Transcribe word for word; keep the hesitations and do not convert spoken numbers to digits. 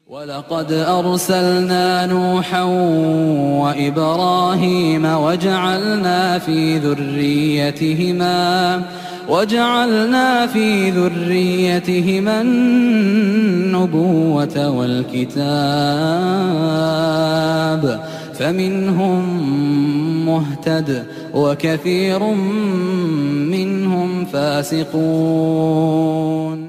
ولقد أرسلنا نوحا وإبراهيم وجعلنا في ذريتهما وجعلنا في ذريتهما النبوة والكتاب فمنهم مهتد وكثير منهم فاسقون.